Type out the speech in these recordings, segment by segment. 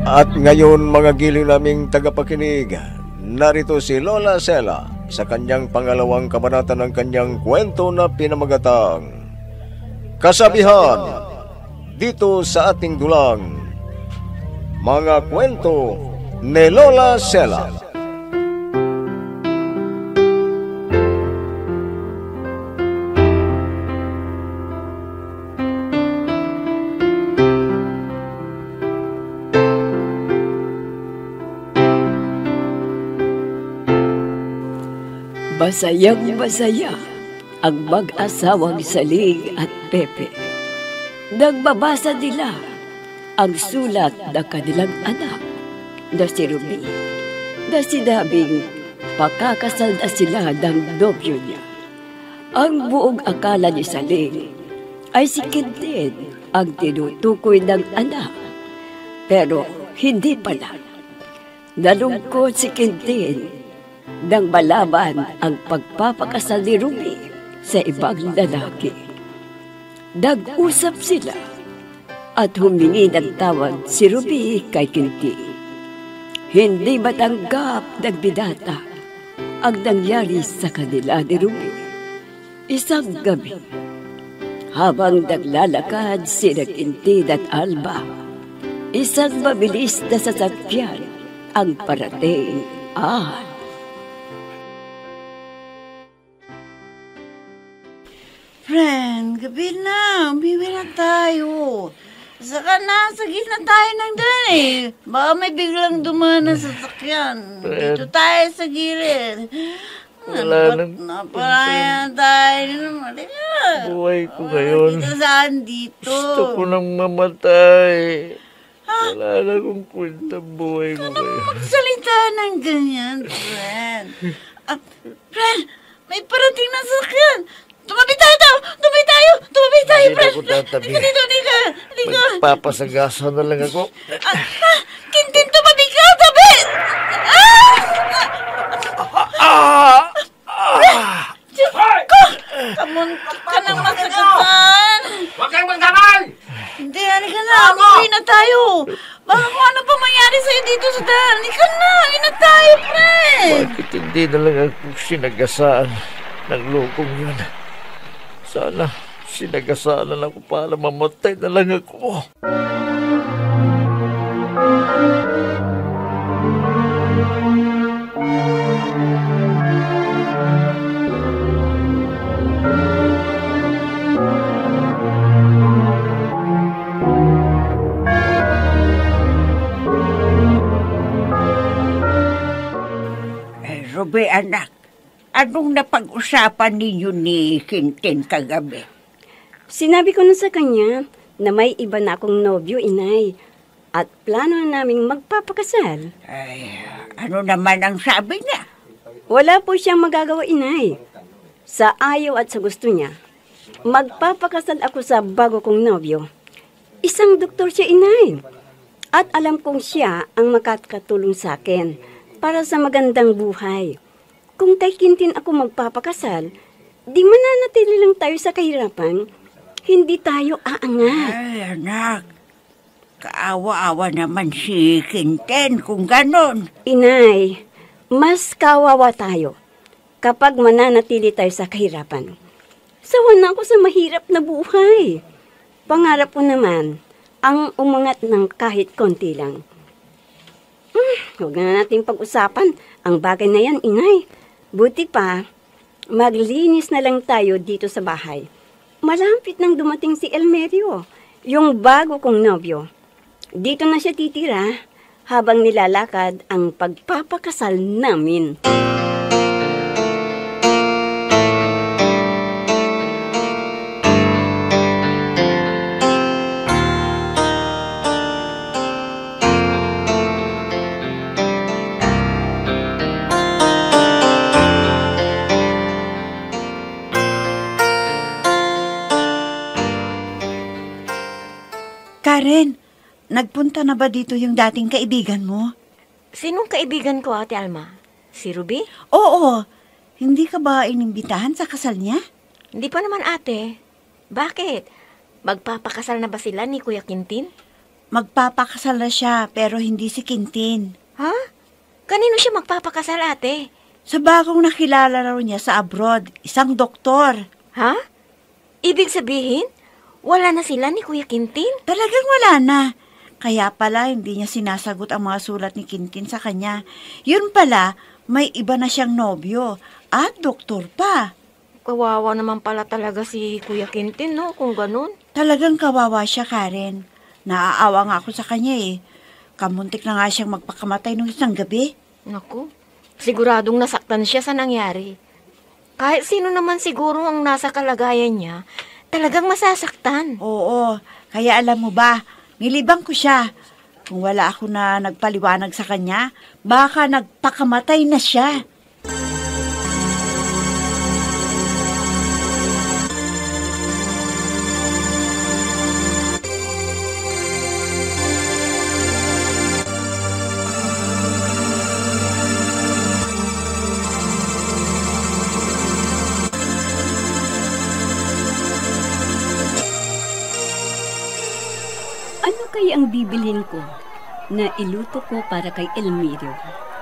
At ngayon mga giling naming tagapakinig, narito si Lola Sela sa kanyang pangalawang kabanata ng kanyang kwento na pinamagatang Kasabihan dito sa ating dulang, mga kwento ni Lola Sela. Masayang masaya ang mag-asawang Saling at Pepe. Nagbabasa nila ang sulat ng kanilang anak na si Ruby, na sinabing pakakasal na sila ng nobyo niya. Ang buong akala ni Saling ay si Quintin ang tinutukoy ng anak, pero hindi pala. Nalungkot si Quintin nang malaman ang pagpapakasal ni Ruby sa ibang lalaki. Nag-usap sila at humingi ng tawad si Ruby kay Quintin. Hindi matanggap ng binata ang nangyari sa kanila ni Ruby. Isang gabi, habang naglalakad sina Quintin at Alma, isang mabilis na sasakyan ang parating. Friend, gabi na. Umiwi na tayo. Saka nasa gitna tayo ng daan eh. Baka may biglang dumaan na sasakyan. Dito tayo sa gilid. Wala nang... Napalayan tayo. Buhay ko ngayon. Dito saan dito? Gusto ko nang mamatay. Wala na akong kwenta buhay ko ngayon. Magsalita ng ganyan, friend. Friend, may parating na sasakyan. Tumabi tayo! Tumabi tayo, friend! Hindi na ako tatabi. Dito. Magpapasagasa na lang ako. Quintin, tumabi ka! Tabi! Diyos ko! Kamuntik ka ng masagatan! Huwag kang magdamay! Hindi, halika na. Umuwi na tayo. Baka kung ano pa mangyari sa'yo dito sa daan. Halika na. Uwi na tayo, friend. Bakit hindi na lang ako sinagasaan ng lukong yun? Sana sinagasaan na lang ako para mamatay na lang ako. Ruby, anak. Anong napag-usapan ninyo ni Quintin kagabi? Sinabi ko na sa kanya na may iba na akong nobyo, inay. At plano na naming magpapakasal. Ay, ano naman ang sabi niya? Wala po siyang magagawa, inay. Sa ayaw at sa gusto niya, magpapakasal ako sa bago kong nobyo. Isang doktor siya, inay. At alam kong siya ang makakatulong sa akin para sa magandang buhay. Kung kay Quintin ako magpapakasal, di mananatili lang tayo sa kahirapan. Hindi tayo aangat. Ay, anak. Kaawa-awa naman si Quintin kung ganon. Inay, mas kawawa tayo kapag mananatili tayo sa kahirapan. Sawa na ako sa mahirap na buhay. Pangarap ko naman ang umangat ng kahit konti lang. Huwag na natin pag-usapan ang bagay na yan, inay. Buti pa, maglinis na lang tayo dito sa bahay. Malapit nang dumating si Elmerio, yung bago kong nobyo. Dito na siya titira habang nilalakad ang pagpapakasal namin. Karen, nagpunta na ba dito yung dating kaibigan mo? Sinong kaibigan ko, Ate Alma? Si Ruby? Oo. Hindi ka ba inimbitahan sa kasal niya? Hindi pa naman, ate. Bakit? Magpapakasal na ba sila ni Kuya Quintin? magpapakasal na siya pero hindi si Quintin. Ha? Kanino siya magpapakasal, ate? Sa bagong nakilala raw niya sa abroad, isang doktor. Ha? Ibig sabihin, wala na sila ni Kuya Quintin? Talagang wala na. Kaya pala hindi niya sinasagot ang mga sulat ni Quintin sa kanya. Yun pala, may iba na siyang nobyo at doktor pa. Kawawa naman pala talaga si Kuya Quintin, no? Kung ganun. Talagang kawawa siya, Karen. Naaawa nga ako sa kanya eh. Kamuntik na nga siyang magpakamatay nung isang gabi. Naku, siguradong nasaktan siya sa nangyari. Kahit sino naman siguro ang nasa kalagayan niya, talagang masasaktan. Oo, kaya alam mo ba, nilibang ko siya. Kung wala ako na nagpaliwanag sa kanya, baka nagpakamatay na siya. Ano kaya ang bibilhin ko na iluto ko para kay Elmirio?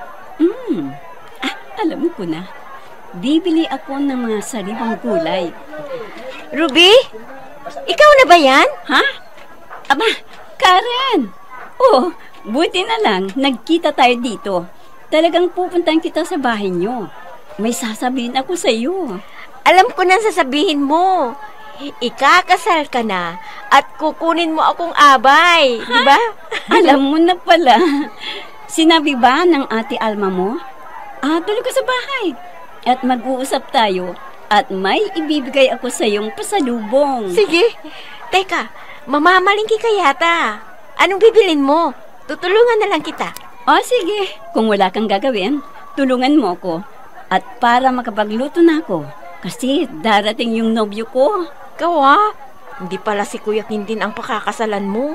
Alam ko na. Bibili ako ng mga sariwang gulay. Ruby? Ikaw na ba yan? Ha? Aba, Karen! Oh, buti na lang, nagkita tayo dito. Talagang pupuntahan kita sa bahay niyo. May sasabihin ako sa iyo. Alam ko na sasabihin mo. Ikakasal ka na at kukunin mo akong abay, di ba? Alam mo na pala. Sinabi ba ng ate Alma mo? Tuloy ka sa bahay. At mag-uusap tayo at may ibibigay ako sa iyong pasalubong. Sige. Teka, mamamalingki ka yata. Anong bibilin mo? Tutulungan na lang kita. Sige. Kung wala kang gagawin, tulungan mo ko. At para makapagluto na ako, kasi darating yung nobyo ko. Kawa, hindi pala si Kuya Quintin ang pakakasalan mo.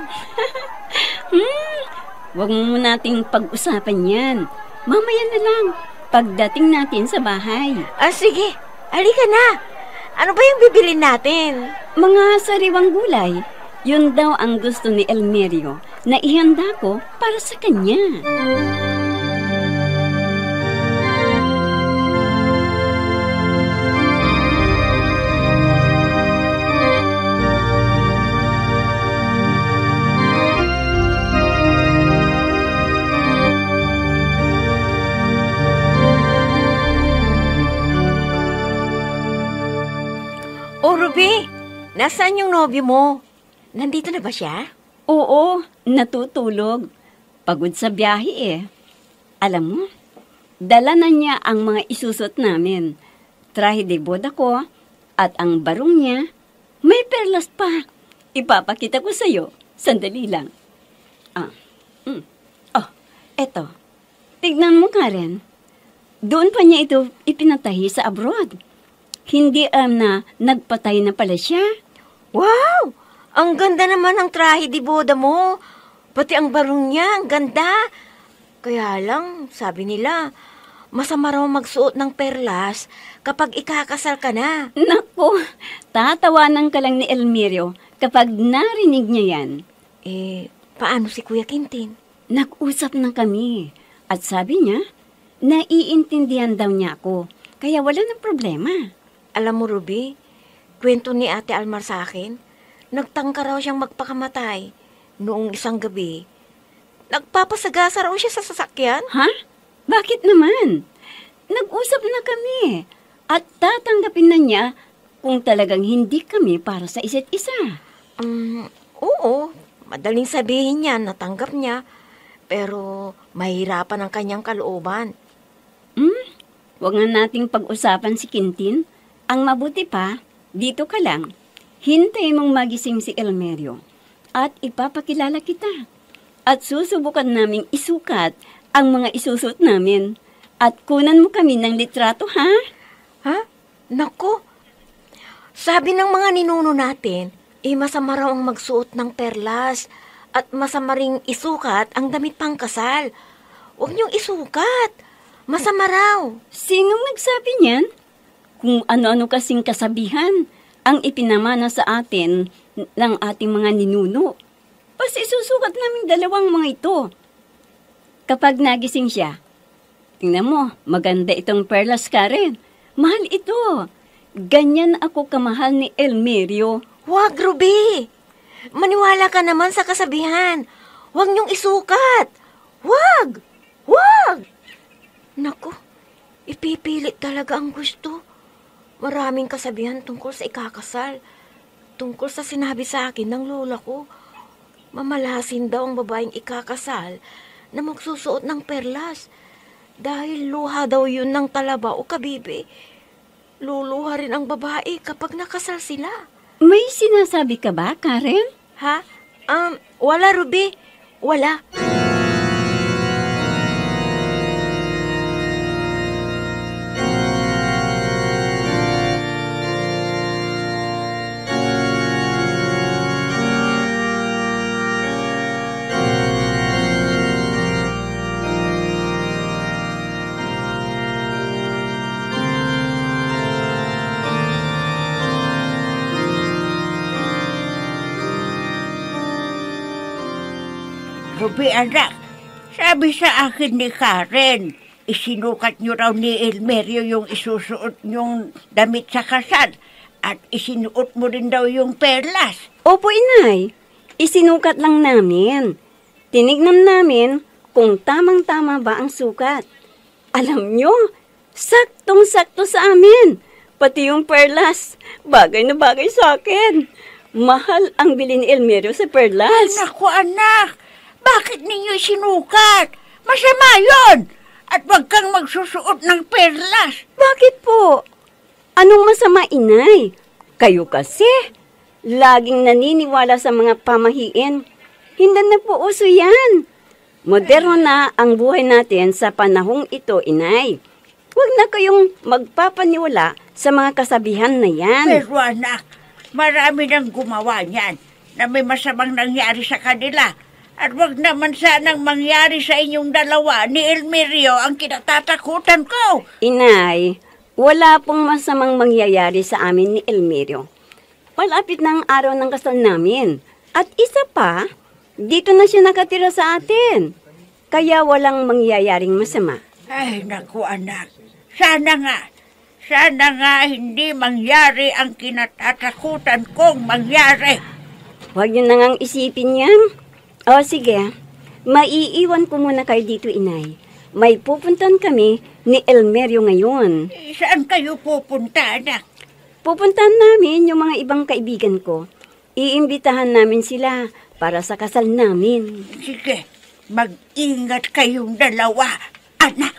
Huwag mo nating pag-usapan yan. Mamaya na lang, pagdating natin sa bahay. Sige, halika na. Ano ba yung bibilin natin? Mga sariwang gulay. Yun daw ang gusto ni Elmerio na ihanda ko para sa kanya. Oh, Ruby, nasaan yung nobyo mo? Nandito na ba siya? Oo, natutulog. Pagod sa biyahe eh. Alam mo, dala na niya ang mga isusot namin. Trahe de boda ko at ang barong niya, may perlas pa. Ipapakita ko sa'yo. Sandali lang. Eto. Tignan mo, Karen. Doon pa niya ito ipinatahi sa abroad. Hindi na nagpatay na pala siya. Wow! Ang ganda naman ng trahe di boda mo. Pati ang barong niya, ang ganda. Kaya lang, sabi nila, masama raw magsuot ng perlas kapag ikakasal ka na. Naku, tatawanan ka lang ni Elmirio kapag narinig niya yan. Paano si Kuya Quintin? Nag-usap na kami. At sabi niya, naiintindihan daw niya ako. Kaya wala ng problema. Alam mo, Ruby, kwento ni Ate Almar sa akin, nagtangka raw siyang magpakamatay noong isang gabi. Nagpapasagasa raw siya sa sasakyan. Ha? Bakit naman? Nag-usap na kami at tatanggapin na niya kung talagang hindi kami para sa isa't isa. Oo, madaling sabihin niya, natanggap niya, pero mahirapan ang kanyang kalooban. Huwag nga nating pag-usapan si Quintin. Ang mabuti pa, dito ka lang. Hintay mong magising si Elmerio at ipapakilala kita. At susubukan naming isukat ang mga isusot namin. At kunan mo kami ng litrato, ha? Ha? Naku! Sabi ng mga ninuno natin, masama raw ang magsuot ng perlas at masama ring isukat ang damit pang kasal. Huwag niyong isukat. Masama raw. Sinong nagsabi niyan? Kung ano-ano kasing kasabihan ang ipinamana sa atin ng ating mga ninuno. Tapos isusukat namin dalawang mga ito. Kapag nagising siya, tingnan mo, maganda itong perlas, Karen. Mahal ito. Ganyan ako kamahal ni Elmerio. Huwag, Ruby. Maniwala ka naman sa kasabihan. Huwag niyong isukat. Huwag! Huwag! Naku, ipipilit talaga ang gusto. Maraming kasabihan tungkol sa ikakasal. Tungkol sa sinabi sa akin ng lola ko. Mamalasin daw ang babaeng ikakasal na magsusuot ng perlas. Dahil luha daw yun ng talaba o kabibe. Luluha rin ang babae kapag nakasal sila. May sinasabi ka ba, Karen? Ha? Wala, Ruby. Wala. Ruby, anak, sabi sa akin ni Karen, isinukat niyo raw ni Elmerio yung isusuot niyong damit sa kasal at isinuot mo rin daw yung perlas. Opo, inay. Isinukat lang namin. Tinignan namin kung tamang-tama ba ang sukat. Alam nyo, saktong-sakto sa amin. Pati yung perlas, bagay na bagay sa akin. Mahal ang bili ni Elmerio sa perlas. Naku, anak, bakit ninyo isinukat? Masama yun! At wag kang magsusuot ng perlas. Bakit po? Anong masama, inay? Kayo kasi, laging naniniwala sa mga pamahiin. Hindi na po uso yan. Moderno na ang buhay natin sa panahong ito, inay. Huwag na kayong magpapaniwala sa mga kasabihan na yan. Pero anak, marami nang gumawa niyan na may masamang nangyari sa kanila. At wag naman sanang mangyari sa inyong dalawa ni Elmerio ang kinatatakutan ko. Inay, wala pong masamang mangyayari sa amin ni Elmerio. Malapit na ang araw ng kasal namin. At isa pa, dito na siya nakatira sa atin. Kaya walang mangyayaring masama. Ay, naku anak. Sana nga hindi mangyari ang kinatatakutan kong mangyari. Huwag niyo na ngang isipin yan. O sige, maiiwan ko muna kayo dito, inay. May pupuntan kami ni Elmerio ngayon. Saan kayo pupunta, anak? Pupuntahan namin yung mga ibang kaibigan ko. Iimbitahan namin sila para sa kasal namin. Sige, mag-ingat kayong dalawa, anak.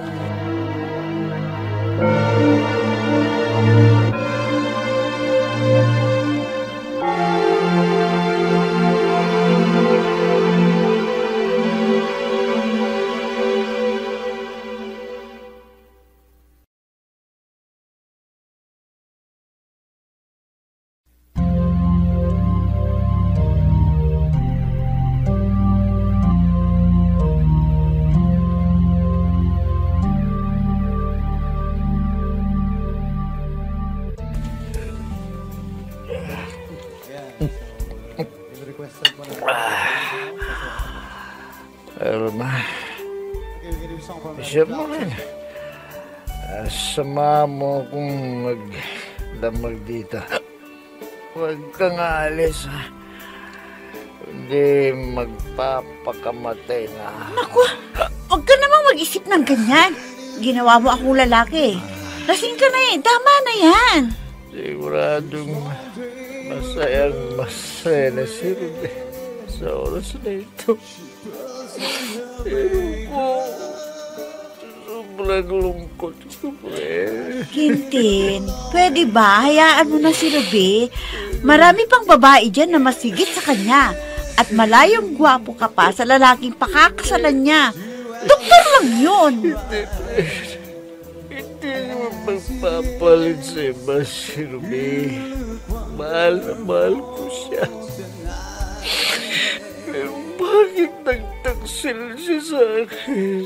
Elma, isip mo rin. Sama mo kung magdamag dito. Huwag kang aalis, ha? Hindi magpapakamatay na. Naku, huwag ka namang mag-isip ng ganyan. Ginawa mo akong lalaki. Lasing ka na eh, tama na yan. Siguradong masaya na si Ruby sa oras na ito. Sobrang lungkot ko, pre. Quintin, pwede ba hayaan mo na si Ruby? Marami pang babae dyan na masigit sa kanya. At malayong gwapo ka pa sa lalaking pakakasalan niya. Doktor lang yun. Hindi naman magpapalit sa iba si Ruby. Mahal na mahal ko siya. Pero bakit nagtaksil siya sa akin?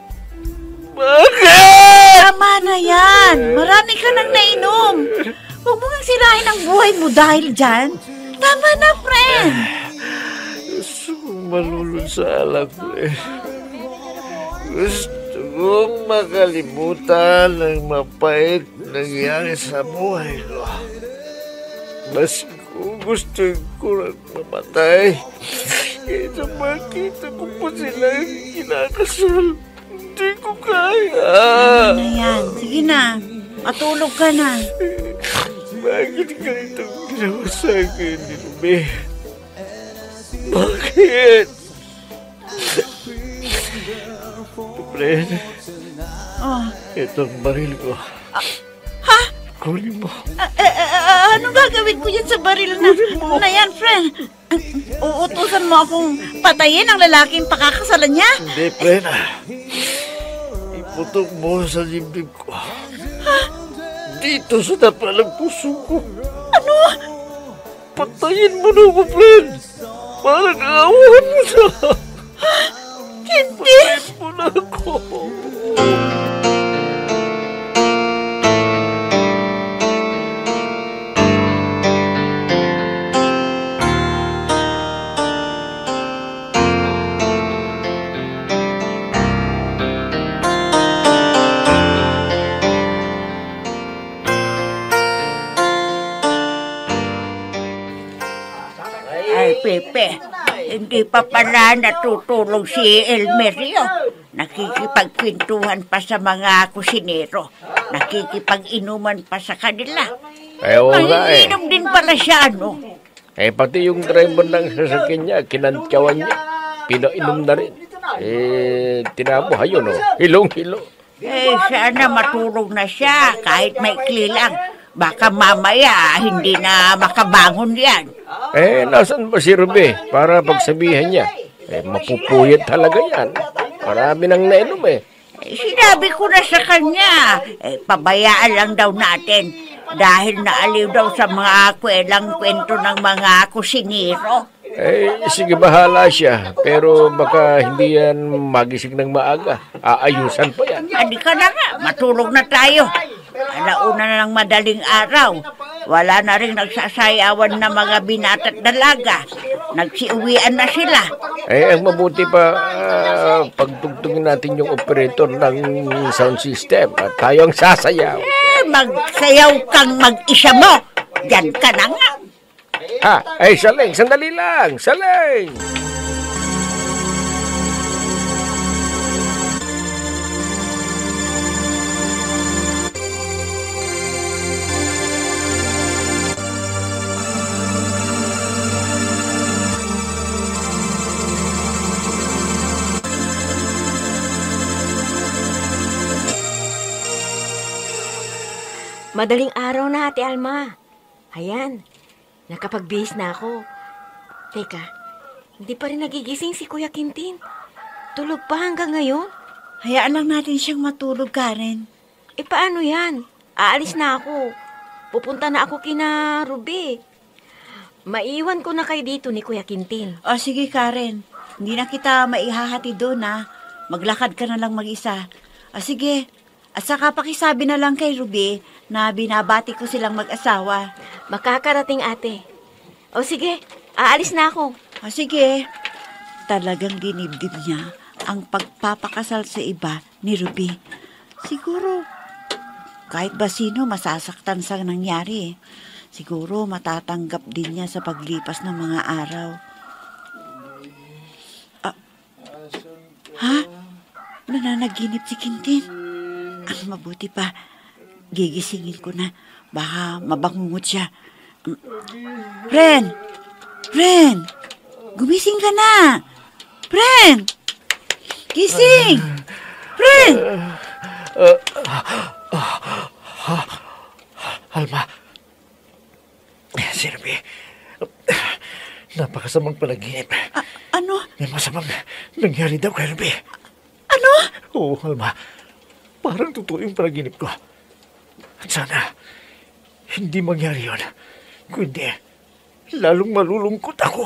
Bakit? Tama na yan. Marami ka nang nainom. Huwag mo nang sirahin ang buhay mo dahil dyan. Tama na, friend. malulunsala ko eh. Gusto kong makalimutan ang mapait nangyari sa buhay ko. Mas kung gusto ko lang mamatay, kaysa makita ko pa silang kinakasal. Hindi ko kaya. Ano na yan? Sige na. Matulog ka na. Bakit ganitong ginawa sa akin ni Ruby? Bakit? Fred, Oh. itong baril ko. Ha? Kunin mo. Anong gagawin ko yan sa baril na yan, friend? Uutusan mo akong patayin ang lalaking pakakasalan niya? Hindi, Fred. Iputok mo sa dibdib ko. Dito sa dapalang puso ko. Ano? Patayin mo na ako, Fred. Parang awan mo na. Hindi! Patayin mo na ako. Ay, Pepe, hindi pa pala natutulog si Elmerio. Nakikipagkwentuhan pa sa mga kusinero. Nakikipag-inuman pa sa kanila. Oo nga eh. Inom din pala siya, ano? Eh, pati yung driver ng sasakyan niya, kinantyawan niya. Pinainom na rin. Eh, tinabuhay yun, oh. Hilong-hilo. Sana matulog na siya kahit may lang. Baka mamaya hindi na makabangon yan. Eh, nasan ba si Ruby? Para pagsabihan niya. Eh, mapupuyat talaga yan. Marami nang nainom eh. Sinabi ko na sa kanya, pabayaan lang daw natin dahil naaliw daw sa mga kwelang kwento ng mga kusinero. Eh, sige bahala siya. Pero baka hindi yan magising ng maaga. Aayusan pa yan. Hindi ka na nga, matulog na tayo. Alauna na ng madaling araw. Wala na rin nagsasayawan na mga binata't dalaga. Nagsiuwian na sila. Eh, ang mabuti pa, pagtugtugin natin yung operator ng sound system at tayo ang sasayaw. Magsayaw kang mag-isa mo. Diyan ka na nga. Ay, Saleng, sandali lang. Saleng! Madaling araw na, Ate Alma. Ayan, nakapagbihis na ako. Teka, hindi pa rin nagigising si Kuya Quintin. Tulog pa hanggang ngayon? Hayaan lang natin siyang matulog, Karen. Eh, paano yan? Aalis na ako. Pupunta na ako kina Ruby. Maiwan ko na kayo dito ni Kuya Quintin. O sige, Karen. Hindi na kita maihahati doon, ha? Maglakad ka na lang mag-isa. O sige. At saka pakisabi na lang kay Ruby na binabati ko silang mag-asawa. Makakarating, ate. O sige, aalis na ako. O sige. Talagang dinibdib niya ang pagpapakasal sa iba ni Ruby. Siguro, kahit ba sino masasaktan sa nangyari. Siguro matatanggap din niya sa paglipas ng mga araw. Ha? Nananaginip si Quintin. Ang mabuti pa, gigisingin ko na. Baka mabangungot siya. Ren! Ren! Gumising ka na! Ren! Gising! Ren! Alma. Sinabi, napakasamang panaginip. Ano? May masamang nangyari daw kay Ruby. Ano? Oo, Alma. Parang totoo yung panaginip ko. At sana, hindi mangyari yun. Kundi, lalong malulungkot ako.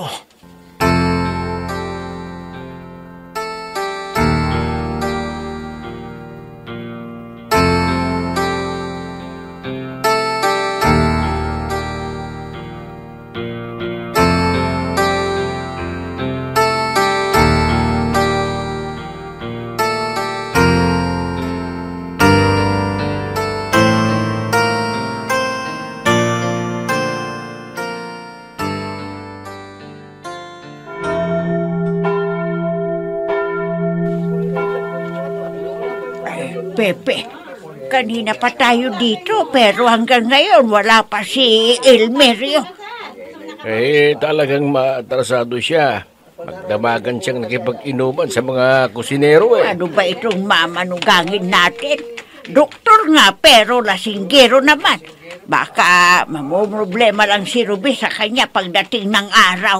Pepe. Kanina pa tayo dito pero hanggang ngayon wala pa si Elmerio. Talagang maatrasado siya. Magdamagan siyang nakipag-inuman sa mga kusinero Ano ba itong mamanugangin natin? Doktor nga pero lasinggero naman. Baka mamumroblema lang si Ruby sa kanya pagdating ng araw.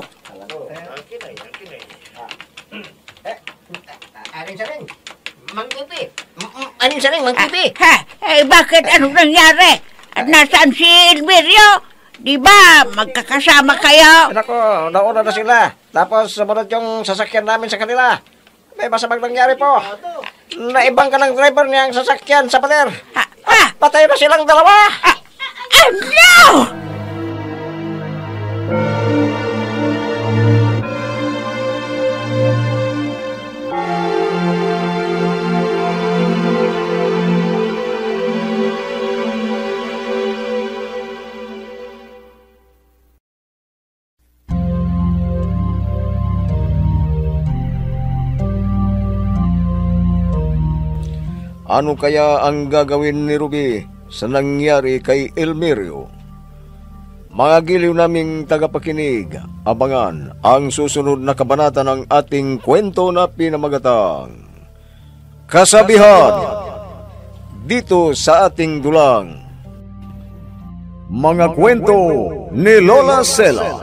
Mangkipi. Bakit anong nangyari? At nasaan si Elmerio? Di ba magkakasama kayo? Nako, nauna na sila. Tapos sumunod yung sasakyan namin sa kanila. May masamang nangyari po. Naibang ka ng driver niyang sasakyan sa pader. Patay na silang dalawa. No! Ano kaya ang gagawin ni Ruby sa nangyari kay Elmerio? Mga giliw naming tagapakinig, abangan ang susunod na kabanata ng ating kwento na pinamagatang Kasabihan dito sa ating dulang. Mga kwento ni Lola Sela.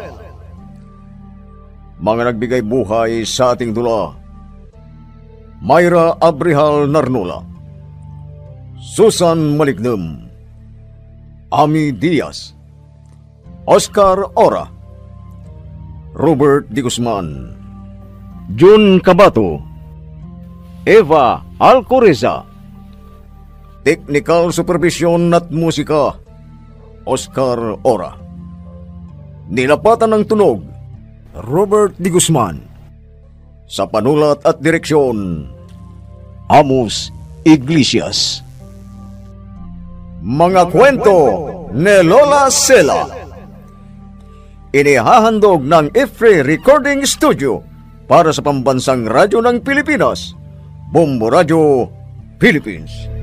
Mga nagbigay buhay sa ating dula: Myra Abrihal Narnula, Susan Malignem, Ami Diaz, Oscar Ora, Robert D. Guzman, Jun Cabato, Eva Alcoreza. Technical Supervision at Musika, Oscar Ora. Nilapatan ng tunog, Robert D. Guzman. Sa panulat at direksyon, Amos Iglesias. Mga kwento ni Lola Sela. Inihahandog ng IFRI Recording Studio para sa pambansang radyo ng Pilipinas, Bombo Radio, Philippines.